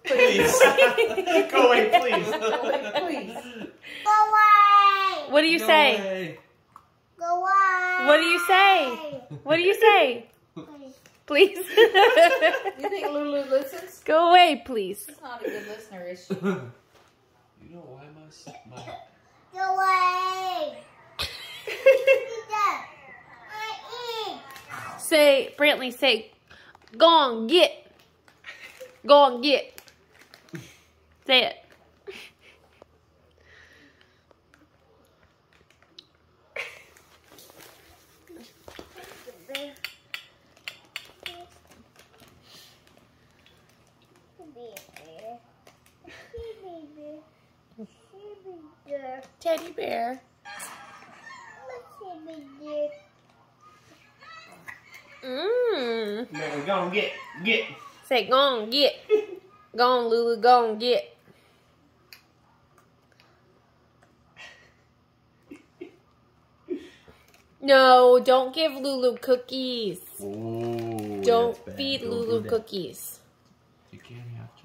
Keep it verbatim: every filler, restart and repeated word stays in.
Please. Go away, please. Go away, please. Go away. What do you Go say? away. Go away. What do you say? What do you say? Please. You think Lulu listens? Go away, please. She's not a good listener, is she? You know why my my Go away. Say, Brantley, say, go on, get. Go on, get. Say it. Teddy bear. Mmm. man, go on, get, get. Say, go on, get. Go on, Lulu, go on, get. No, don't give Lulu cookies. Oh, Don't that's bad. feed Don't Lulu do that. cookies. You can't have